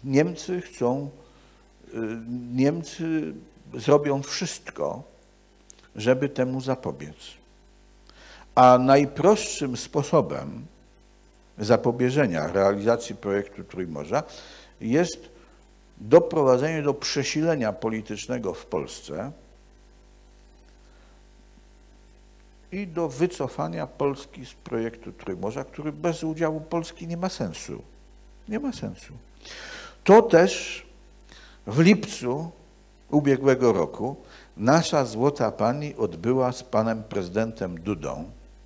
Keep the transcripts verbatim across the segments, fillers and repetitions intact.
Niemcy chcą, Niemcy zrobią wszystko, żeby temu zapobiec. A najprostszym sposobem zapobieżenia realizacji projektu Trójmorza jest doprowadzenie do przesilenia politycznego w Polsce i do wycofania Polski z projektu Trójmorza, który bez udziału Polski nie ma sensu. Nie ma sensu. To też w lipcu ubiegłego roku nasza złota pani odbyła z panem prezydentem Dudą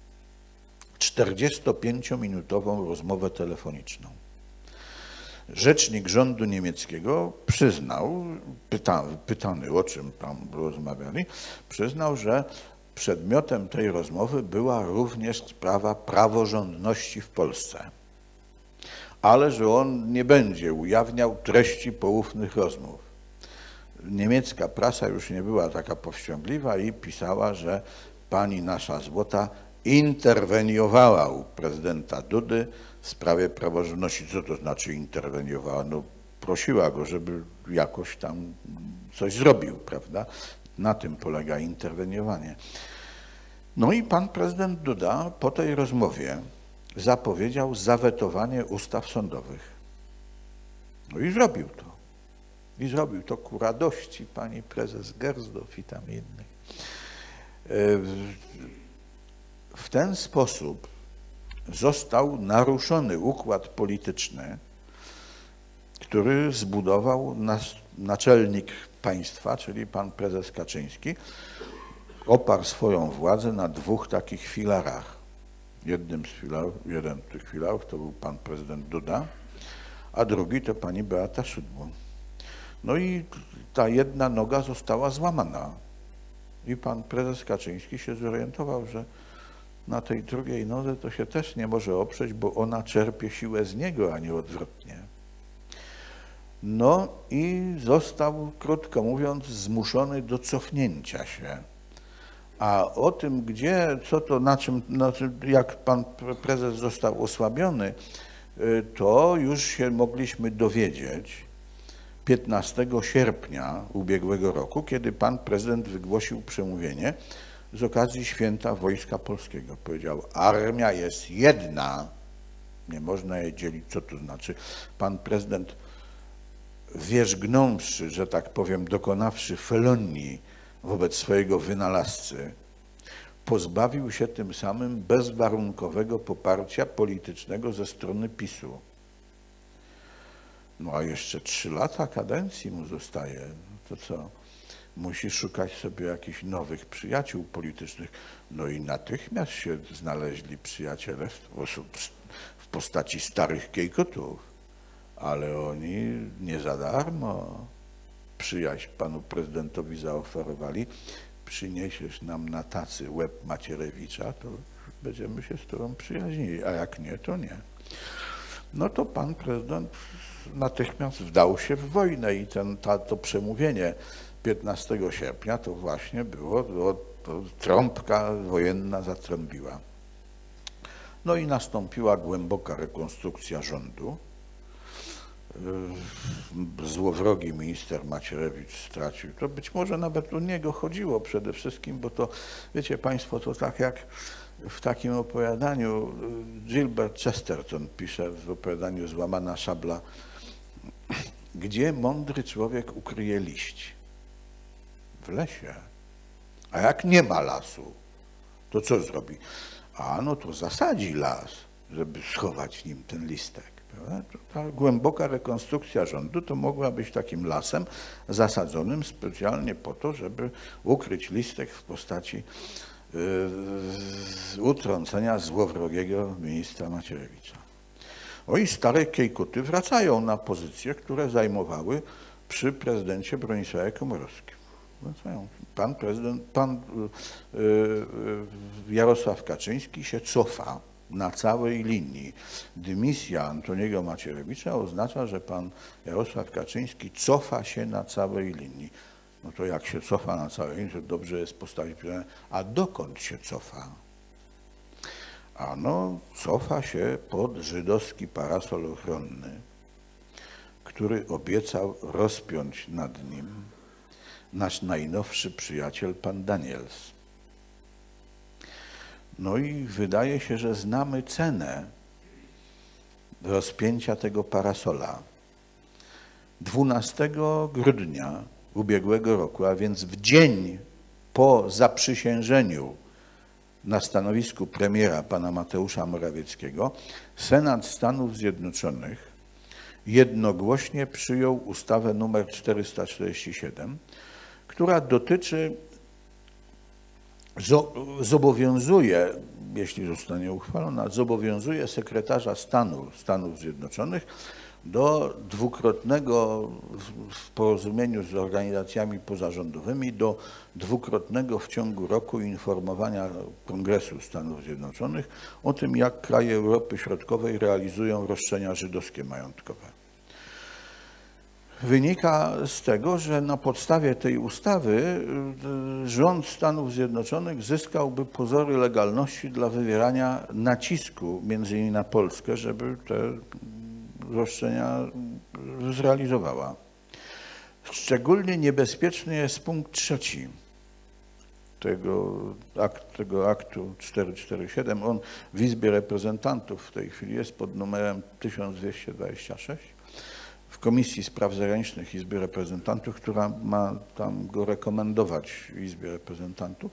czterdziestopięciominutową rozmowę telefoniczną. Rzecznik rządu niemieckiego przyznał, pyta, pytany o czym tam rozmawiali, przyznał, że przedmiotem tej rozmowy była również sprawa praworządności w Polsce, ale że on nie będzie ujawniał treści poufnych rozmów. Niemiecka prasa już nie była taka powściągliwa i pisała, że pani nasza złota interweniowała u prezydenta Dudy w sprawie praworządności. Co to znaczy interweniowała? No, prosiła go, żeby jakoś tam coś zrobił, prawda? Na tym polega interweniowanie. No i pan prezydent Duda po tej rozmowie zapowiedział zawetowanie ustaw sądowych. No i zrobił to. I zrobił to ku radości pani prezes Gersdorf i tam innych. W ten sposób został naruszony układ polityczny, który zbudował naczelnik państwa, czyli pan prezes Kaczyński, oparł swoją władzę na dwóch takich filarach. Jednym z filarów, jeden z tych filarów to był pan prezydent Duda, a drugi to pani Beata Szydło. No i ta jedna noga została złamana. I pan prezes Kaczyński się zorientował, że na tej drugiej nodze to się też nie może oprzeć, bo ona czerpie siłę z niego, a nie odwrotnie. No i został, krótko mówiąc, zmuszony do cofnięcia się. A o tym, gdzie, co to, na czym, na czym, jak pan prezes został osłabiony, to już się mogliśmy dowiedzieć piętnastego sierpnia ubiegłego roku, kiedy pan prezydent wygłosił przemówienie z okazji Święta Wojska Polskiego. Powiedział, armia jest jedna, nie można jej dzielić. Co to znaczy? Pan prezydent, wierzgnąwszy, że tak powiem, dokonawszy felonii wobec swojego wynalazcy, pozbawił się tym samym bezwarunkowego poparcia politycznego ze strony PiSu. No a jeszcze trzy lata kadencji mu zostaje. To co? Musi szukać sobie jakichś nowych przyjaciół politycznych. No i natychmiast się znaleźli przyjaciele w postaci starych kiejkotów. Ale oni nie za darmo przyjaźń panu prezydentowi zaoferowali. Przyniesiesz nam na tacy łeb Macierewicza, to będziemy się z tobą przyjaźnili, a jak nie, to nie. No to pan prezydent natychmiast wdał się w wojnę i ten, ta, to przemówienie piętnastego sierpnia to właśnie było, było to trąbka wojenna zatrąbiła. No i nastąpiła głęboka rekonstrukcja rządu. Złowrogi minister Macierewicz stracił. To być może nawet o niego chodziło przede wszystkim, bo to, wiecie państwo, to tak jak w takim opowiadaniu Gilbert Chesterton pisze w opowiadaniu Złamana szabla, gdzie mądry człowiek ukryje liść? W lesie. A jak nie ma lasu, to co zrobi? A no to zasadzi las, żeby schować w nim ten listek. Ta głęboka rekonstrukcja rządu to mogła być takim lasem zasadzonym specjalnie po to, żeby ukryć listek w postaci yy, utrącenia złowrogiego ministra Macierewicza. O i stare kiejkuty wracają na pozycje, które zajmowały przy prezydencie Bronisławie Komorowskim. Wracają. Pan prezydent, pan yy, Jarosław Kaczyński się cofa na całej linii. Dymisja Antoniego Macierewicza oznacza, że pan Jarosław Kaczyński cofa się na całej linii. No to jak się cofa na całej linii, to dobrze jest postawić pytanie, a dokąd się cofa? Ano, cofa się pod żydowski parasol ochronny, który obiecał rozpiąć nad nim nasz najnowszy przyjaciel, pan Daniels. No i wydaje się, że znamy cenę rozpięcia tego parasola. dwunastego grudnia ubiegłego roku, a więc w dzień po zaprzysiężeniu na stanowisku premiera pana Mateusza Morawieckiego, Senat Stanów Zjednoczonych jednogłośnie przyjął ustawę numer czterysta czterdzieści siedem, która dotyczy, zobowiązuje, jeśli zostanie uchwalona, zobowiązuje sekretarza stanu Stanów Zjednoczonych do dwukrotnego, w porozumieniu z organizacjami pozarządowymi, do dwukrotnego w ciągu roku informowania Kongresu Stanów Zjednoczonych o tym, jak kraje Europy Środkowej realizują roszczenia żydowskie majątkowe. Wynika z tego, że na podstawie tej ustawy rząd Stanów Zjednoczonych zyskałby pozory legalności dla wywierania nacisku między innymi na Polskę, żeby te roszczenia zrealizowała. Szczególnie niebezpieczny jest punkt trzeci tego, akt, tego aktu czterysta czterdzieści siedem. On w Izbie Reprezentantów w tej chwili jest pod numerem tysiąc dwieście dwadzieścia sześć. W Komisji Spraw Zagranicznych Izby Reprezentantów, która ma tam go rekomendować Izbie Reprezentantów.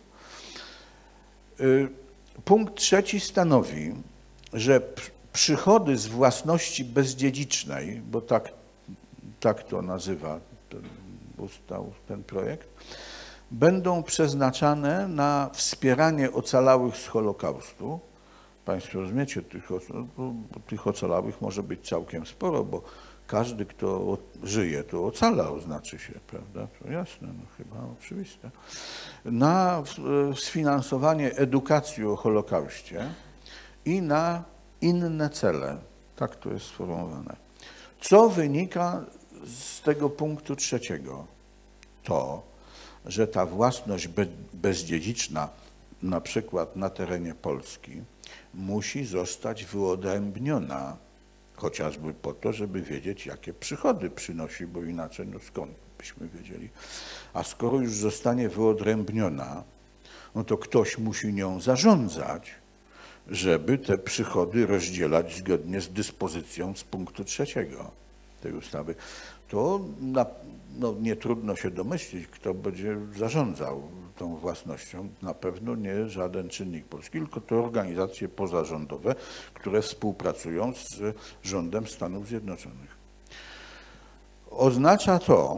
Punkt trzeci stanowi, że przychody z własności bezdziedzicznej, bo tak, tak to nazywa ten, ustał ten projekt, będą przeznaczane na wspieranie ocalałych z Holokaustu. Państwo rozumiecie, tych, tych ocalałych może być całkiem sporo, bo każdy, kto żyje, to ocalał, znaczy się, prawda? To jasne, no chyba oczywiste. Na sfinansowanie edukacji o Holokauście i na inne cele. Tak to jest sformułowane. Co wynika z tego punktu trzeciego? To, że ta własność bezdziedziczna, na przykład na terenie Polski, musi zostać wyodrębniona, chociażby po to, żeby wiedzieć, jakie przychody przynosi, bo inaczej no skąd byśmy wiedzieli. A skoro już zostanie wyodrębniona, no to ktoś musi nią zarządzać, żeby te przychody rozdzielać zgodnie z dyspozycją z punktu trzeciego tej ustawy. To na, no, nie trudno się domyślić, kto będzie zarządzał tą własnością. Na pewno nie żaden czynnik polski, tylko to organizacje pozarządowe, które współpracują z rządem Stanów Zjednoczonych. Oznacza to,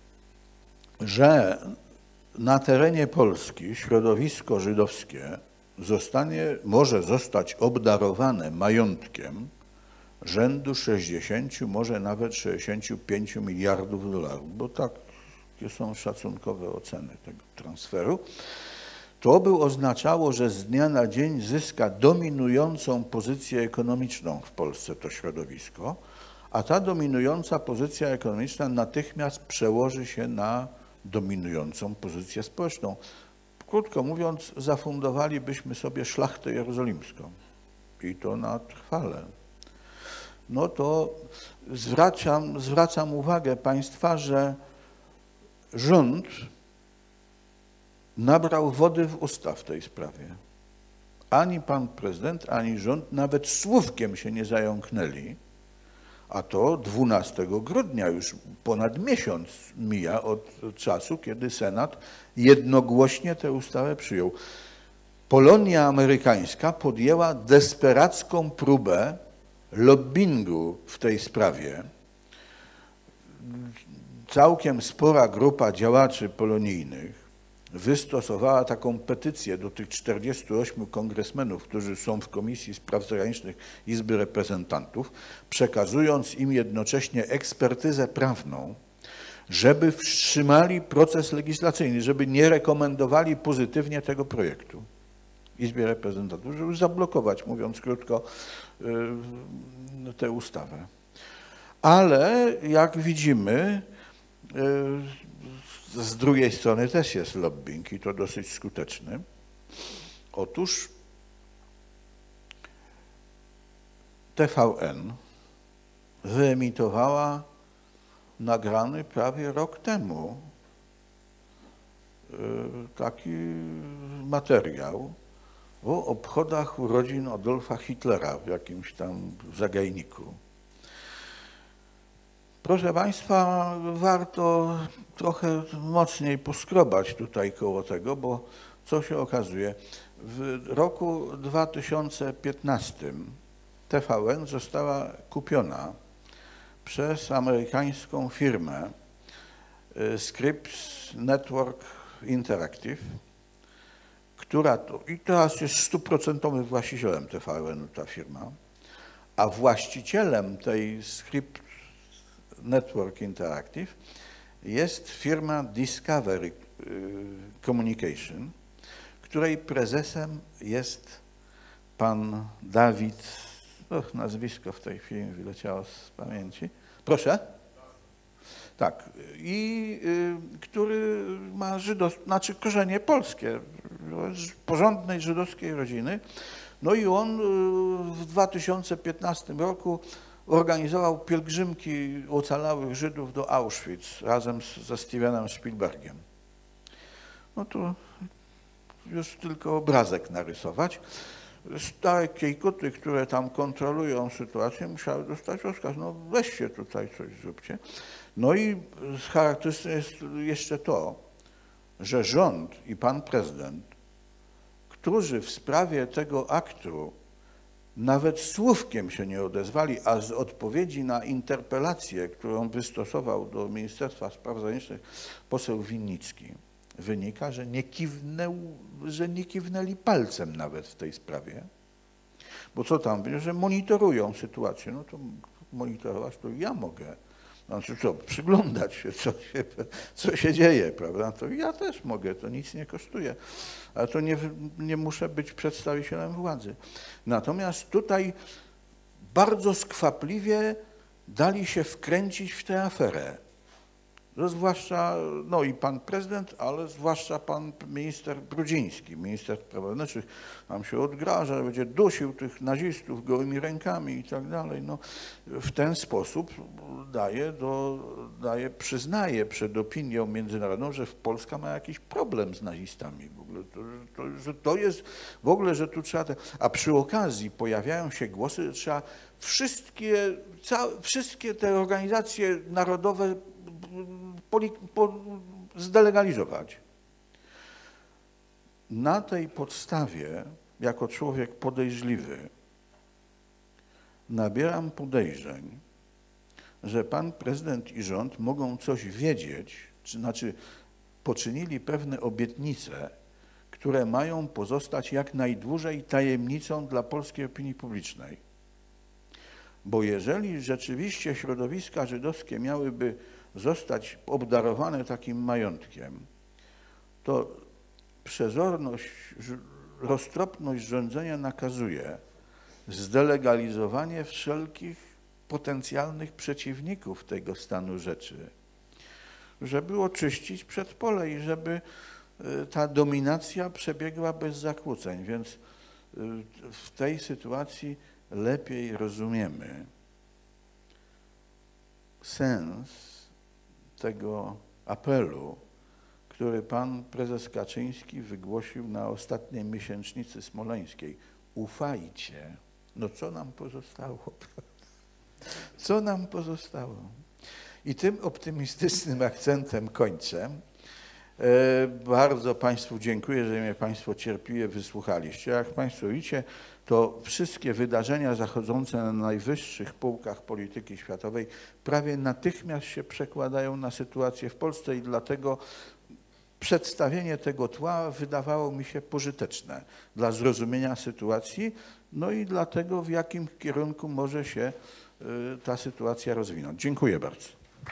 że na terenie Polski środowisko żydowskie zostanie, może zostać obdarowane majątkiem rzędu sześćdziesięciu, może nawet sześćdziesięciu pięciu miliardów dolarów, bo takie są szacunkowe oceny tego transferu. To by oznaczało, że z dnia na dzień zyska dominującą pozycję ekonomiczną w Polsce to środowisko, a ta dominująca pozycja ekonomiczna natychmiast przełoży się na dominującą pozycję społeczną. Krótko mówiąc, zafundowalibyśmy sobie szlachtę jerozolimską i to na trwale. No to zwracam, zwracam uwagę Państwa, że rząd nabrał wody w usta w tej sprawie. Ani pan prezydent, ani rząd nawet słówkiem się nie zająknęli, a to dwunastego grudnia, już ponad miesiąc mija od czasu, kiedy Senat jednogłośnie tę ustawę przyjął. Polonia amerykańska podjęła desperacką próbę lobbingu w tej sprawie. Całkiem spora grupa działaczy polonijnych wystosowała taką petycję do tych czterdziestu ośmiu kongresmenów, którzy są w Komisji Spraw Zagranicznych Izby Reprezentantów, przekazując im jednocześnie ekspertyzę prawną, żeby wstrzymali proces legislacyjny, żeby nie rekomendowali pozytywnie tego projektu Izbie Reprezentantów, żeby zablokować, mówiąc krótko, tę ustawę. Ale jak widzimy, z drugiej strony też jest lobbying i to dosyć skuteczny. Otóż T V N wyemitowała nagrany prawie rok temu taki materiał o obchodach urodzin Adolfa Hitlera w jakimś tam zagajniku. Proszę Państwa, warto trochę mocniej poskrobać tutaj koło tego, bo co się okazuje? W roku dwa tysiące piętnastym T V N została kupiona przez amerykańską firmę Scripps Network Interactive, która to, i teraz jest stuprocentowym właścicielem T V N-u ta firma, a właścicielem tej Scripps Network Interactive jest firma Discovery Communication, której prezesem jest pan Dawid, oh, nazwisko w tej chwili mi wyleciało z pamięci. Proszę? Tak, i y, który ma żydowskie, znaczy korzenie polskie, z porządnej żydowskiej rodziny. No i on y, w dwa tysiące piętnastym roku organizował pielgrzymki ocalałych Żydów do Auschwitz razem z, ze Stevenem Spielbergiem. No to już tylko obrazek narysować. Stare kiejkuty, które tam kontrolują sytuację, musiały dostać rozkaz, no weźcie tutaj coś, zróbcie. No i charakterystyczne jest jeszcze to, że rząd i pan prezydent, którzy w sprawie tego aktu nawet słówkiem się nie odezwali, a z odpowiedzi na interpelację, którą wystosował do Ministerstwa Spraw Zagranicznych poseł Winnicki, wynika, że nie, kiwnęł, że nie kiwnęli palcem nawet w tej sprawie. Bo co tam, że monitorują sytuację, no to monitorować to ja mogę. Znaczy co, przyglądać się, co się, co się dzieje, prawda? To ja też mogę, to nic nie kosztuje. Ale to nie, nie muszę być przedstawicielem władzy. Natomiast tutaj bardzo skwapliwie dali się wkręcić w tę aferę. No zwłaszcza, no i pan prezydent, ale zwłaszcza pan minister Brudziński, minister spraw wewnętrznych, tam się odgraża, że będzie dusił tych nazistów gołymi rękami i tak dalej. No, w ten sposób daje, do, daje, przyznaje przed opinią międzynarodową, że Polska ma jakiś problem z nazistami w ogóle. To, to, że to jest w ogóle, że tu trzeba... Te, a przy okazji pojawiają się głosy, że trzeba wszystkie, całe, wszystkie te organizacje narodowe zdelegalizować. Na tej podstawie, jako człowiek podejrzliwy, nabieram podejrzeń, że pan prezydent i rząd mogą coś wiedzieć, czy znaczy poczynili pewne obietnice, które mają pozostać jak najdłużej tajemnicą dla polskiej opinii publicznej. Bo jeżeli rzeczywiście środowiska żydowskie miałyby zostać obdarowane takim majątkiem, to przezorność, roztropność rządzenia nakazuje zdelegalizowanie wszelkich potencjalnych przeciwników tego stanu rzeczy, żeby oczyścić przedpole i żeby ta dominacja przebiegła bez zakłóceń. Więc w tej sytuacji lepiej rozumiemy sens tego apelu, który pan prezes Kaczyński wygłosił na ostatniej miesięcznicy smoleńskiej. Ufajcie. No co nam pozostało? Co nam pozostało? I tym optymistycznym akcentem kończę. Bardzo Państwu dziękuję, że mnie Państwo cierpliwie wysłuchaliście. Jak Państwo widzicie, to wszystkie wydarzenia zachodzące na najwyższych półkach polityki światowej prawie natychmiast się przekładają na sytuację w Polsce i dlatego przedstawienie tego tła wydawało mi się pożyteczne dla zrozumienia sytuacji, no i dlatego w jakim kierunku może się ta sytuacja rozwinąć. Dziękuję bardzo.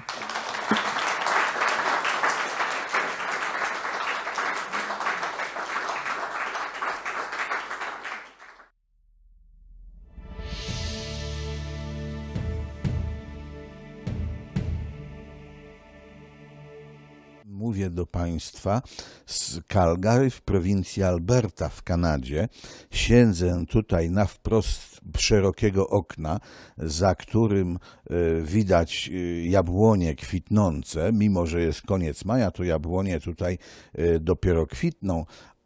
Mówię do Państwa z Calgary w prowincji Alberta w Kanadzie. Siedzę tutaj na wprost szerokiego okna, za którym widać jabłonie kwitnące, mimo że jest koniec maja, to jabłonie tutaj dopiero kwitną,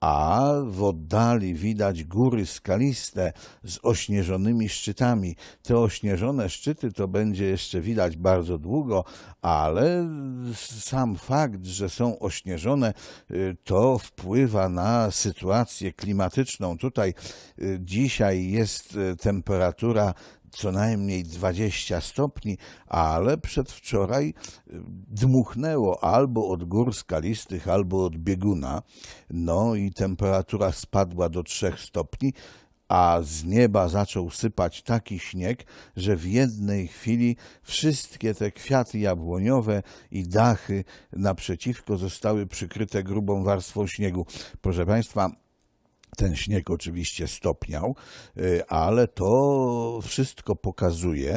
a w oddali widać góry skaliste z ośnieżonymi szczytami. Te ośnieżone szczyty to będzie jeszcze widać bardzo długo, ale sam fakt, że są ośnieżone, to wpływa na sytuację klimatyczną. Tutaj dzisiaj jest temperatura co najmniej dwadzieścia stopni, ale przedwczoraj dmuchnęło albo od gór skalistych, albo od bieguna, no i temperatura spadła do trzech stopni, a z nieba zaczął sypać taki śnieg, że w jednej chwili wszystkie te kwiaty jabłoniowe i dachy naprzeciwko zostały przykryte grubą warstwą śniegu. Proszę Państwa, ten śnieg oczywiście stopniał, ale to wszystko pokazuje,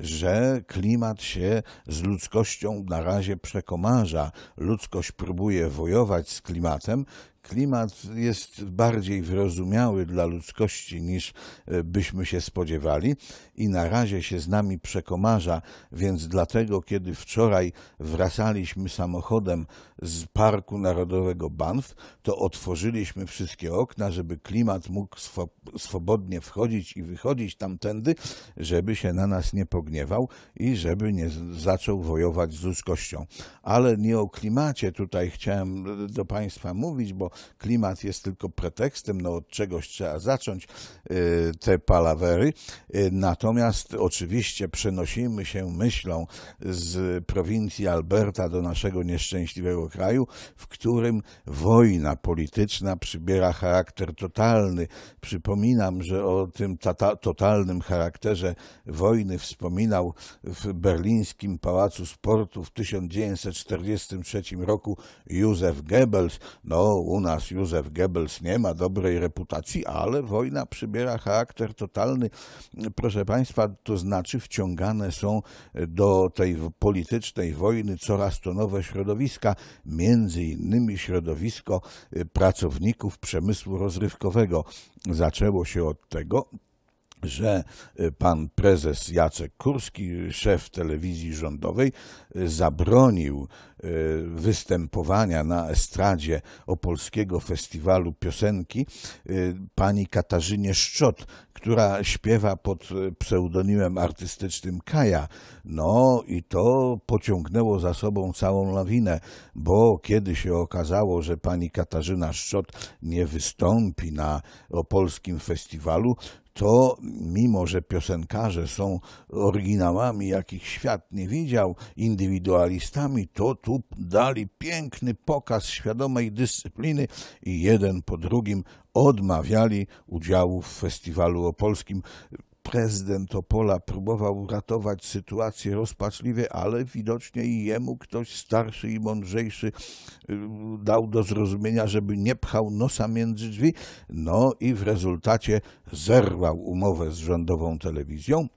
że klimat się z ludzkością na razie przekomarza. Ludzkość próbuje wojować z klimatem. Klimat jest bardziej wyrozumiały dla ludzkości niż byśmy się spodziewali i na razie się z nami przekomarza, więc dlatego, kiedy wczoraj wracaliśmy samochodem z Parku Narodowego Banff, to otworzyliśmy wszystkie okna, żeby klimat mógł swo- swobodnie wchodzić i wychodzić tamtędy, żeby się na nas nie pogniewał i żeby nie zaczął wojować z ludzkością. Ale nie o klimacie tutaj chciałem do Państwa mówić, bo klimat jest tylko pretekstem, no od czegoś trzeba zacząć te palawery. Natomiast oczywiście przenosimy się myślą z prowincji Alberta do naszego nieszczęśliwego kraju, w którym wojna polityczna przybiera charakter totalny. Przypominam, że o tym tata- totalnym charakterze wojny wspominał w berlińskim Pałacu Sportu w tysiąc dziewięćset czterdziestym trzecim roku Józef Goebbels. No, u nas Józef Goebbels nie ma dobrej reputacji, ale wojna przybiera charakter totalny. Proszę Państwa, to znaczy wciągane są do tej politycznej wojny coraz to nowe środowiska, między innymi środowisko pracowników przemysłu rozrywkowego. Zaczęło się od tego, że pan prezes Jacek Kurski, szef telewizji rządowej, zabronił występowania na estradzie Opolskiego Festiwalu Piosenki pani Katarzynie Szczot, która śpiewa pod pseudonimem artystycznym Kaja. No i to pociągnęło za sobą całą lawinę, bo kiedy się okazało, że pani Katarzyna Szczot nie wystąpi na Opolskim Festiwalu, to mimo, że piosenkarze są oryginałami, jakich świat nie widział, indywidualistami, to tu dali piękny pokaz świadomej dyscypliny i jeden po drugim odmawiali udziału w festiwalu opolskim. Prezydent Opola próbował ratować sytuację rozpaczliwie, ale widocznie i jemu ktoś starszy i mądrzejszy dał do zrozumienia, żeby nie pchał nosa między drzwi. No i w rezultacie zerwał umowę z rządową telewizją.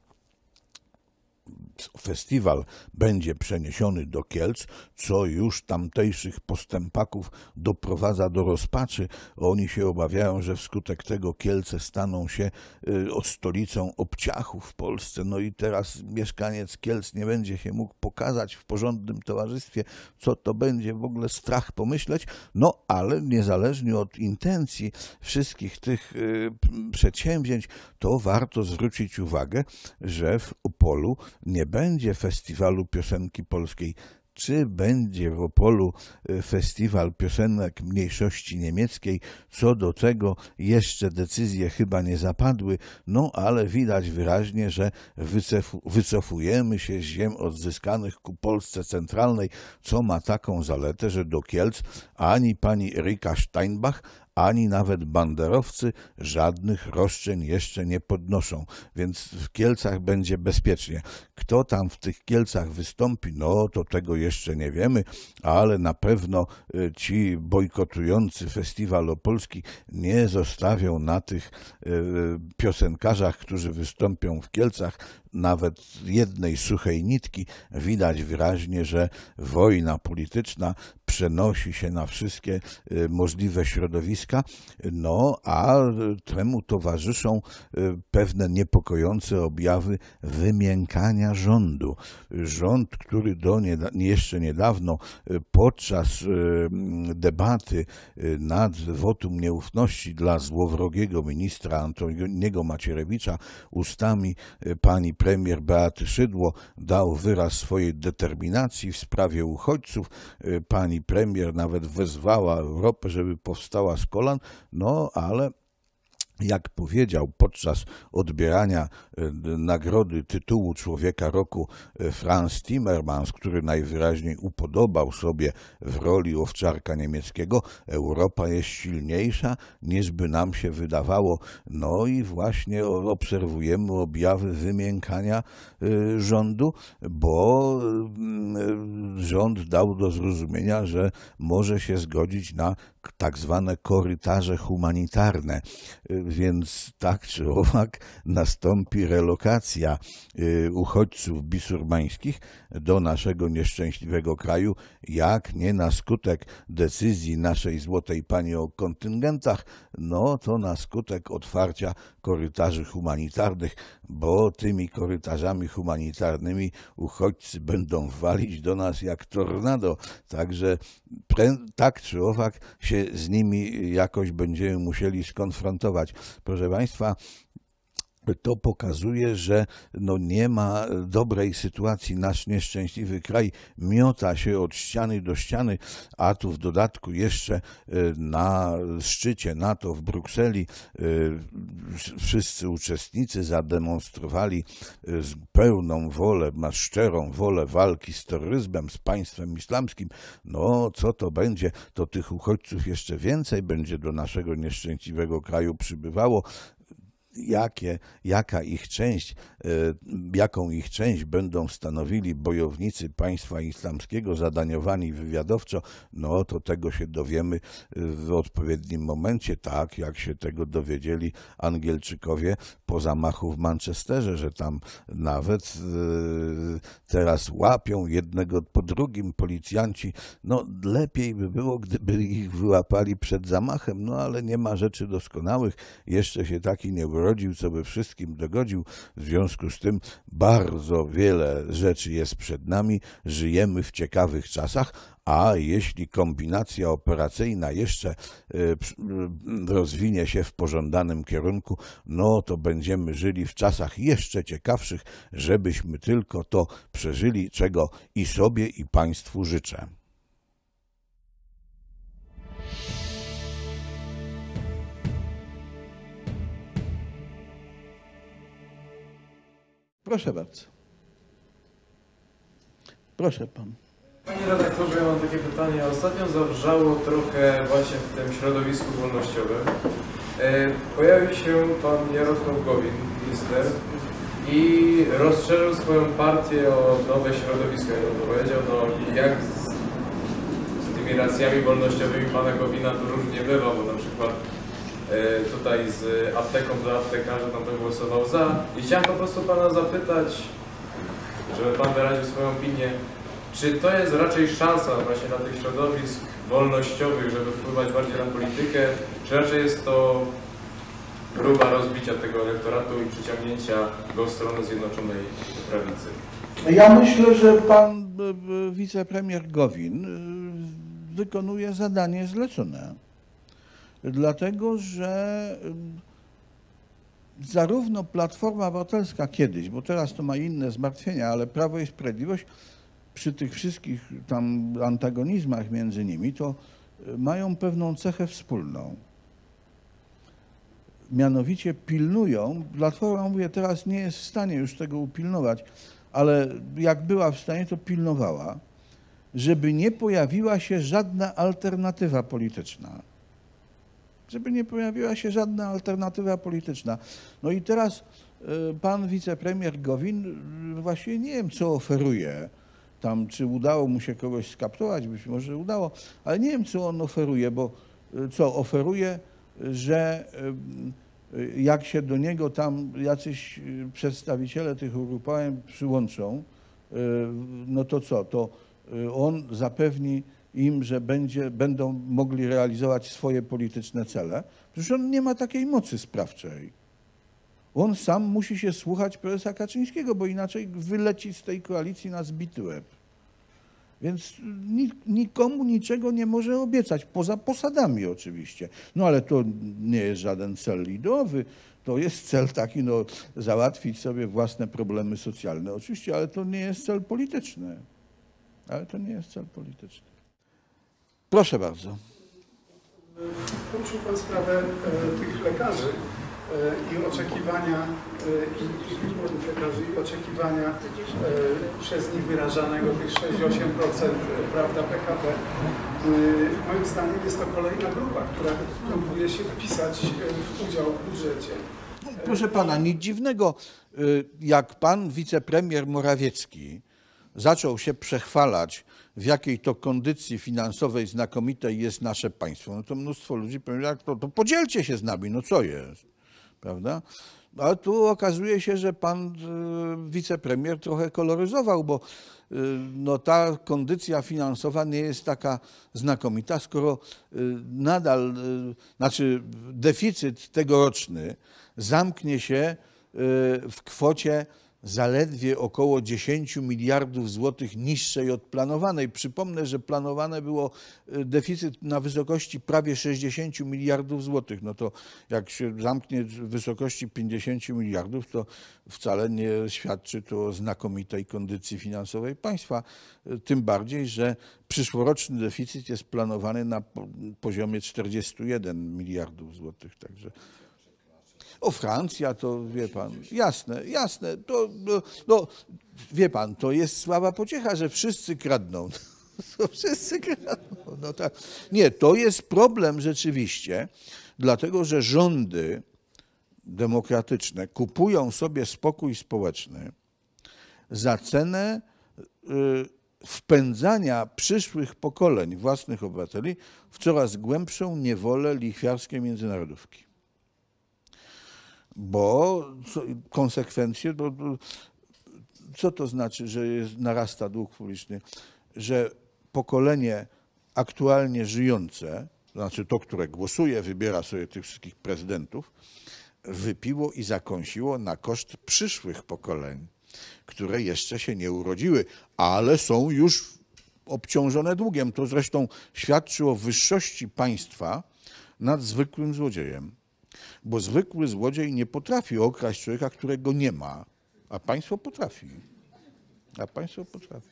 Festiwal będzie przeniesiony do Kielc, co już tamtejszych postępaków doprowadza do rozpaczy. Oni się obawiają, że wskutek tego Kielce staną się stolicą obciachów w Polsce. No i teraz mieszkaniec Kielc nie będzie się mógł pokazać w porządnym towarzystwie. Co to będzie? W ogóle strach pomyśleć. No ale niezależnie od intencji wszystkich tych przedsięwzięć, to warto zwrócić uwagę, że w Opolu nie będzie festiwalu piosenki polskiej. Czy będzie w Opolu festiwal piosenek mniejszości niemieckiej? Co do tego jeszcze decyzje chyba nie zapadły, no ale widać wyraźnie, że wycofujemy się z ziem odzyskanych ku Polsce centralnej, co ma taką zaletę, że do Kielc ani pani Erika Steinbach, ani nawet banderowcy żadnych roszczeń jeszcze nie podnoszą, więc w Kielcach będzie bezpiecznie. Kto tam w tych Kielcach wystąpi, no to tego jeszcze nie wiemy, ale na pewno ci bojkotujący festiwal opolski nie zostawią na tych piosenkarzach, którzy wystąpią w Kielcach, nawet jednej suchej nitki, widać wyraźnie, że wojna polityczna przenosi się na wszystkie możliwe środowiska, no a temu towarzyszą pewne niepokojące objawy wymiękania rządu. Rząd, który do nieda- jeszcze niedawno podczas debaty nad wotum nieufności dla złowrogiego ministra Antoniego Macierewicza ustami pani premier Beaty Szydło dał wyraz swojej determinacji w sprawie uchodźców. Pani premier nawet wezwała Europę, żeby powstała z kolan, no ale jak powiedział podczas odbierania nagrody tytułu Człowieka Roku Franz Timmermans, który najwyraźniej upodobał sobie w roli owczarka niemieckiego, Europa jest silniejsza, niż by nam się wydawało. No i właśnie obserwujemy objawy wymiękania rządu, bo rząd dał do zrozumienia, że może się zgodzić na tak zwane korytarze humanitarne. Więc tak czy owak nastąpi relokacja uchodźców bisurmańskich do naszego nieszczęśliwego kraju, jak nie na skutek decyzji naszej złotej pani o kontyngentach, no to na skutek otwarcia korytarzy humanitarnych, bo tymi korytarzami humanitarnymi uchodźcy będą walić do nas jak tornado. Także tak czy owak się z nimi jakoś będziemy musieli skonfrontować. Proszę Państwa, to pokazuje, że no nie ma dobrej sytuacji. Nasz nieszczęśliwy kraj miota się od ściany do ściany, a tu w dodatku jeszcze na szczycie NATO w Brukseli wszyscy uczestnicy zademonstrowali pełną wolę, szczerą wolę walki z terroryzmem, z państwem islamskim. No co to będzie? To tych uchodźców jeszcze więcej będzie do naszego nieszczęśliwego kraju przybywało. Jakie, jaka ich część, jaką ich część będą stanowili bojownicy państwa islamskiego zadaniowani wywiadowczo, no to tego się dowiemy w odpowiednim momencie, tak jak się tego dowiedzieli Angielczykowie po zamachu w Manchesterze, że tam nawet teraz łapią jednego po drugim policjanci. No lepiej by było, gdyby ich wyłapali przed zamachem, no ale nie ma rzeczy doskonałych, jeszcze się taki nie urodził, co by wszystkim dogodził. W związku z tym bardzo wiele rzeczy jest przed nami, żyjemy w ciekawych czasach, a jeśli kombinacja operacyjna jeszcze rozwinie się w pożądanym kierunku, no to będziemy żyli w czasach jeszcze ciekawszych, żebyśmy tylko to przeżyli, czego i sobie, i państwu życzę. Proszę bardzo. Proszę pan. Panie redaktorze, ja mam takie pytanie. Ostatnio zawrzało trochę właśnie w tym środowisku wolnościowym. Pojawił się pan Jarosław Gowin, minister, i rozszerzył swoją partię o nowe środowisko. Jak on powiedział, no jak z, z tymi racjami wolnościowymi pana Gowina to różnie bywa, bo na przykład tutaj z apteką do aptekarza tam to głosował za. I chciałem po prostu pana zapytać, żeby pan wyraził swoją opinię, czy to jest raczej szansa właśnie dla tych środowisk wolnościowych, żeby wpływać bardziej na politykę, czy raczej jest to próba rozbicia tego elektoratu i przyciągnięcia go w stronę Zjednoczonej Prawicy? Ja myślę, że pan wicepremier Gowin wykonuje zadanie zlecone. Dlatego, że zarówno Platforma Obywatelska kiedyś, bo teraz to ma inne zmartwienia, ale Prawo i Sprawiedliwość przy tych wszystkich tam antagonizmach między nimi, to mają pewną cechę wspólną. Mianowicie pilnują, Platforma, mówię, teraz nie jest w stanie już tego upilnować, ale jak była w stanie, to pilnowała, żeby nie pojawiła się żadna alternatywa polityczna. Żeby nie pojawiła się żadna alternatywa polityczna. No i teraz pan wicepremier Gowin właśnie nie wiem, co oferuje. Tam, czy udało mu się kogoś skaptować, być może udało, ale nie wiem, co on oferuje, bo co oferuje, że jak się do niego tam jacyś przedstawiciele tych ugrupowań przyłączą, no to co, to on zapewni im, że będzie, będą mogli realizować swoje polityczne cele. Przecież on nie ma takiej mocy sprawczej. On sam musi się słuchać prezesa Kaczyńskiego, bo inaczej wyleci z tej koalicji na zbity łeb. Więc nikomu niczego nie może obiecać, poza posadami oczywiście. No ale to nie jest żaden cel ideowy, to jest cel taki, no załatwić sobie własne problemy socjalne oczywiście, ale to nie jest cel polityczny. Ale to nie jest cel polityczny. Proszę bardzo. Poruszył Pan sprawę e, tych lekarzy e, i oczekiwania e, i, i młodych lekarzy i oczekiwania e, przez nich wyrażanego tych sześć do ośmiu procent prawda, P K B. E, moim zdaniem jest to kolejna grupa, która próbuje się wpisać w udział w budżecie. Proszę Pana, nic dziwnego, jak Pan wicepremier Morawiecki zaczął się przechwalać, w jakiej to kondycji finansowej znakomitej jest nasze państwo, no to mnóstwo ludzi powiedziało, to, to podzielcie się z nami, no co jest, prawda? Ale tu okazuje się, że pan y, wicepremier trochę koloryzował, bo y, no, ta kondycja finansowa nie jest taka znakomita, skoro y, nadal, y, znaczy deficyt tegoroczny zamknie się y, w kwocie zaledwie około dziesięć miliardów złotych niższej od planowanej. Przypomnę, że planowane było deficyt na wysokości prawie sześćdziesiąt miliardów złotych. No to jak się zamknie w wysokości pięćdziesiąt miliardów, to wcale nie świadczy to o znakomitej kondycji finansowej państwa. Tym bardziej, że przyszłoroczny deficyt jest planowany na poziomie czterdziestu jeden miliardów złotych. Także o, Francja to, wie pan, jasne, jasne, to, no, no, wie pan, to jest słaba pociecha, że wszyscy kradną. To wszyscy kradną. No tak. Nie, to jest problem rzeczywiście, dlatego że rządy demokratyczne kupują sobie spokój społeczny za cenę y, wpędzania przyszłych pokoleń własnych obywateli w coraz głębszą niewolę lichwiarskie międzynarodówki. Bo co, konsekwencje, bo, co to znaczy, że jest, narasta dług publiczny? Że pokolenie aktualnie żyjące, to znaczy to, które głosuje, wybiera sobie tych wszystkich prezydentów, wypiło i zakąsiło na koszt przyszłych pokoleń, które jeszcze się nie urodziły, ale są już obciążone długiem. To zresztą świadczy o wyższości państwa nad zwykłym złodziejem. Bo zwykły złodziej nie potrafi okraść człowieka, którego nie ma, a państwo potrafi. A państwo potrafi.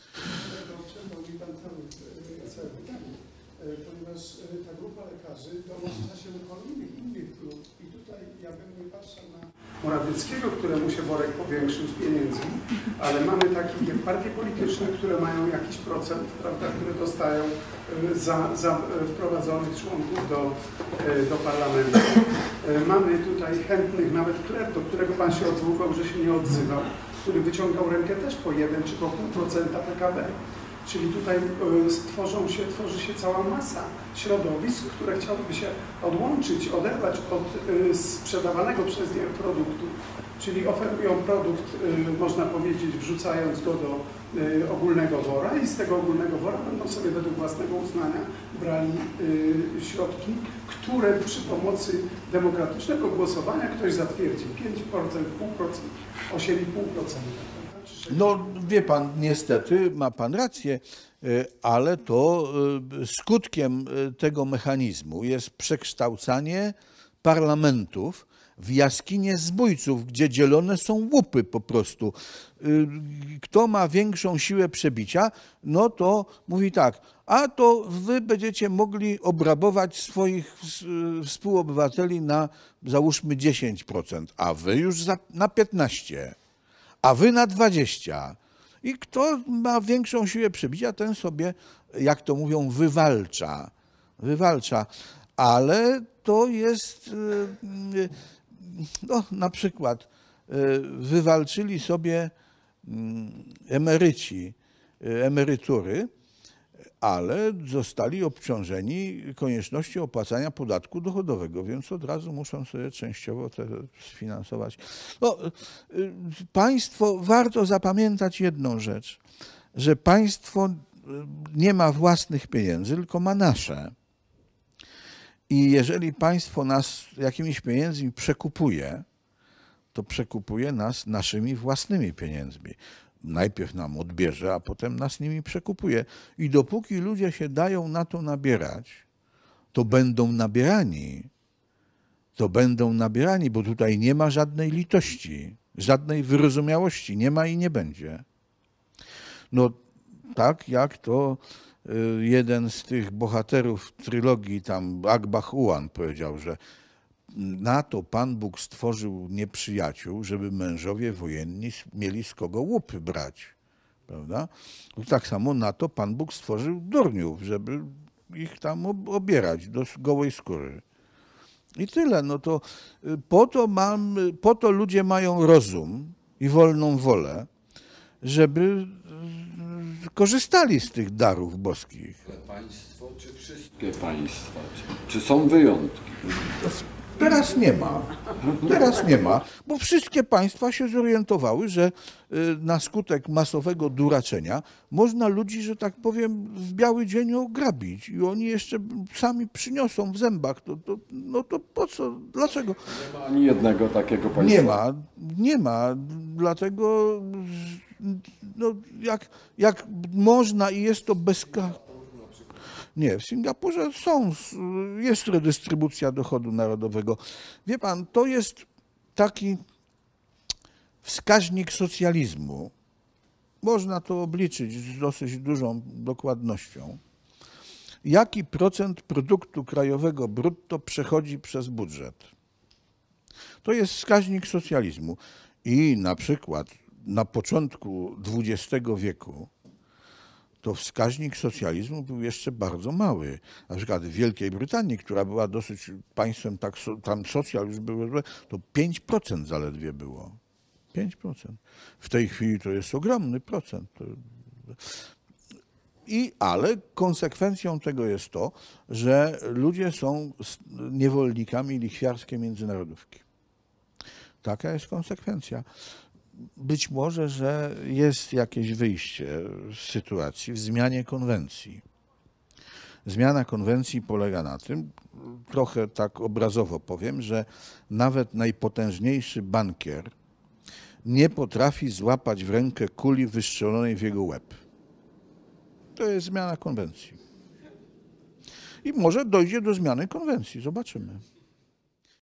Ponieważ ta grupa lekarzy dołącza się do kolejnych innych grup i tutaj ja bym nie patrzył na Morawieckiego, któremu się worek powiększył z pieniędzmi, ale mamy takie partie polityczne, które mają jakiś procent, prawda, które dostają za, za wprowadzonych członków do, do parlamentu. Mamy tutaj chętnych, nawet Kler, do którego pan się odwoływał, że się nie odzywał, który wyciągał rękę też po jeden czy po pół procenta P K B. Czyli tutaj stworzą się, tworzy się cała masa środowisk, które chciałyby się odłączyć, oderwać od sprzedawanego przez nie produktu. Czyli oferują produkt, można powiedzieć, wrzucając go do ogólnego wora i z tego ogólnego wora będą sobie według własnego uznania brali środki, które przy pomocy demokratycznego głosowania ktoś zatwierdzi. pięć procent, pół procent, osiem i pół procent. No wie pan, niestety ma pan rację, ale to skutkiem tego mechanizmu jest przekształcanie parlamentów w jaskinie zbójców, gdzie dzielone są łupy po prostu. Kto ma większą siłę przebicia, no to mówi tak, a to wy będziecie mogli obrabować swoich współobywateli na, załóżmy, dziesięć procent, a wy już za, na piętnaście procent. A wy na dwadzieścia. I kto ma większą siłę przebicia, ten sobie, jak to mówią, wywalcza. Wywalcza. Ale to jest, no na przykład, wywalczyli sobie emeryci emerytury ale zostali obciążeni koniecznością opłacania podatku dochodowego, więc od razu muszą sobie częściowo to sfinansować. No, państwo, warto zapamiętać jedną rzecz, że państwo nie ma własnych pieniędzy, tylko ma nasze. I jeżeli państwo nas jakimiś pieniędzmi przekupuje, to przekupuje nas naszymi własnymi pieniędzmi. Najpierw nam odbierze, a potem nas nimi przekupuje. I dopóki ludzie się dają na to nabierać, to będą nabierani. To będą nabierani, bo tutaj nie ma żadnej litości, żadnej wyrozumiałości. Nie ma i nie będzie. No tak jak to jeden z tych bohaterów trylogii, tam Akbach Ułan powiedział, że na to Pan Bóg stworzył nieprzyjaciół, żeby mężowie wojenni mieli z kogo łupy brać. Prawda? Tak samo na to Pan Bóg stworzył durniów, żeby ich tam obierać do gołej skóry. I tyle. No to po to, mam, po to ludzie mają rozum i wolną wolę, żeby korzystali z tych darów boskich. Państwo czy wszystkie państwa? Czy są wyjątki? Teraz nie ma. Teraz nie ma, bo wszystkie państwa się zorientowały, że na skutek masowego duraczenia można ludzi, że tak powiem, w biały dzień ograbić i oni jeszcze sami przyniosą w zębach. To, to, no to po co? Dlaczego? Nie ma ani jednego takiego państwa. Nie ma, nie ma. Dlatego no, jak, jak można i jest to bezkarne. Nie, w Singapurze są, jest redystrybucja dochodu narodowego. Wie pan, to jest taki wskaźnik socjalizmu. Można to obliczyć z dosyć dużą dokładnością. Jaki procent produktu krajowego brutto przechodzi przez budżet? To jest wskaźnik socjalizmu. I na przykład na początku dwudziestego wieku to wskaźnik socjalizmu był jeszcze bardzo mały. Na przykład w Wielkiej Brytanii, która była dosyć państwem, tak, tam socjal już było, to pięć procent zaledwie było. pięć procent. W tej chwili to jest ogromny procent. I, ale konsekwencją tego jest to, że ludzie są niewolnikami lichwiarskiej międzynarodówki. Taka jest konsekwencja. Być może, że jest jakieś wyjście z sytuacji w zmianie konwencji. Zmiana konwencji polega na tym, trochę tak obrazowo powiem, że nawet najpotężniejszy bankier nie potrafi złapać w rękę kuli wystrzelonej w jego łeb. To jest zmiana konwencji. I może dojdzie do zmiany konwencji, zobaczymy.